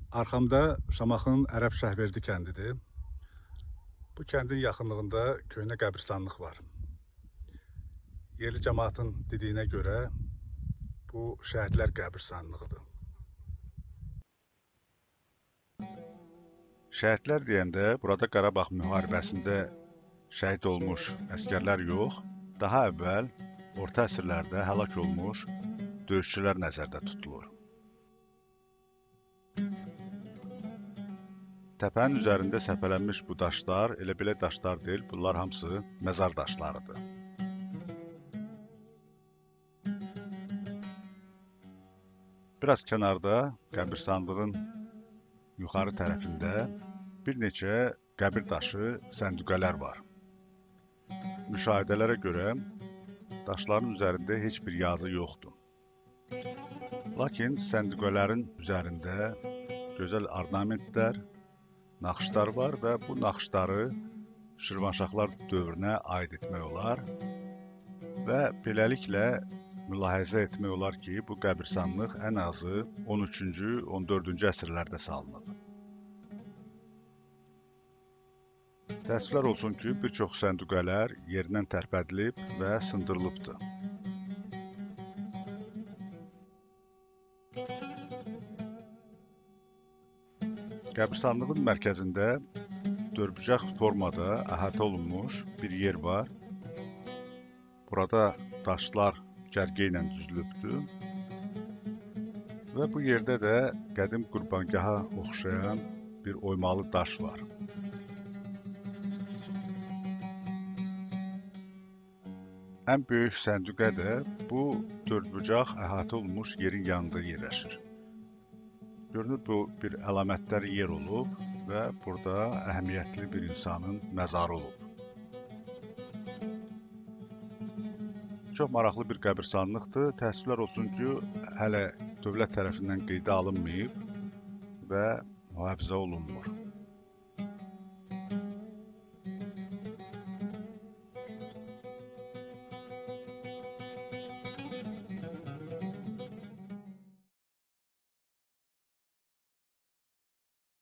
Arxamda Şamaxının Ərəb Şəhverdi kəndidir. Bu kəndin yaxınlığında köhnə qəbirstanlıq var. Yerli cəmaatın dediyinə görə bu şəhidlər qəbirstanlığıdır. Şəhidlər deyəndə burada Qarabağ müharibəsində şəhid olmuş əskərlər yox, daha əvvəl orta əsrlərdə həlak olmuş döyüşçülər nəzərdə tutulur. Təpənin üzərində səpələnmiş bu daşlar elə belə daşlar deyil, bunlar hamısı məzar daşlarıdır. Biraz kənarda qəbirstanlığın yuxarı tərəfində bir neçə qəbir daşı, səndüqələr var. Müşahidələrə görə daşların üzərində heç bir yazı yoxdur. Lakin səndüqələrin üzərində gözəl ornamentlər, naxışlar var və bu naxışları Şirvanşahlar dövrünə aid etmək olar və beləliklə mülahizə etmək olar ki, bu qəbirstanlıq ən azı 13-cü, 14-cü əsrlərdə salınıb. Təəssüflər olsun ki, bir çox səndüqələr yerindən tərpədilib və sındırılıbdır. Qəbirstanlığın mərkəzində dördbucaq formada əhatə olunmuş bir yer var. Burada daşlar cərgə ilə düzülübdür və bu yerdə də qədim qurbangaha oxşayan bir oymalı daş var. Ən böyük səndüqə də bu dördbucaq əhatə olunmuş yerin yanında yerləşir. Görünür, bu bir əlamətdar yer olub və burada əhəmiyyətli bir insanın məzarı olub. Çox maraqlı bir qəbirstanlıqdır. Təəssüflər olsun ki, hələ dövlət tərəfindən qeydə alınmayıb və mühafizə olunmur.